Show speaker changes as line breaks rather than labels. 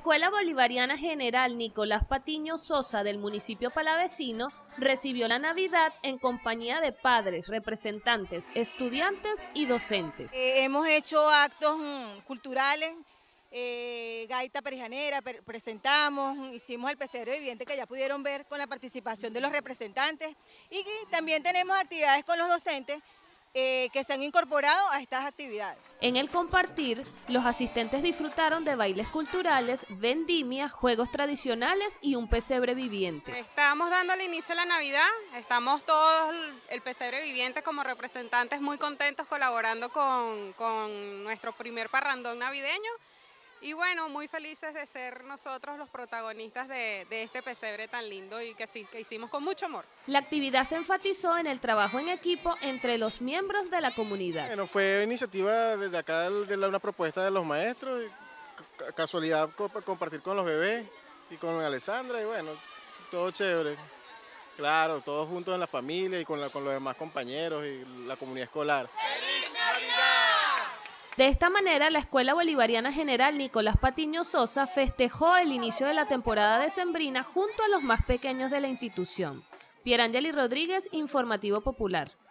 Escuela Bolivariana General Nicolás Patiño Sosa del municipio palavecino recibió la Navidad en compañía de padres, representantes, estudiantes y docentes.
Hemos hecho actos culturales, gaita perijanera, presentamos, hicimos el pesebre viviente que ya pudieron ver con la participación de los representantes y también tenemos actividades con los docentes que se han incorporado a estas actividades.
En el compartir, los asistentes disfrutaron de bailes culturales, vendimia, juegos tradicionales y un pesebre viviente.
Estamos dando el inicio a la Navidad, estamos todos, el pesebre viviente como representantes muy contentos colaborando con nuestro primer parrandón navideño. Y bueno, muy felices de ser nosotros los protagonistas de este pesebre tan lindo y que hicimos con mucho amor.
La actividad se enfatizó en el trabajo en equipo entre los miembros de la comunidad.
Bueno, fue iniciativa desde acá de una propuesta de los maestros, casualidad compartir con los bebés y con Alessandra y bueno, todo chévere. Claro, todos juntos en la familia y con los demás compañeros y la comunidad escolar.
¡Feliz Navidad!
De esta manera, la Escuela Bolivariana General Nicolás Patiño Sosa festejó el inicio de la temporada decembrina junto a los más pequeños de la institución. Pierangeli Rodríguez, Informativo Popular.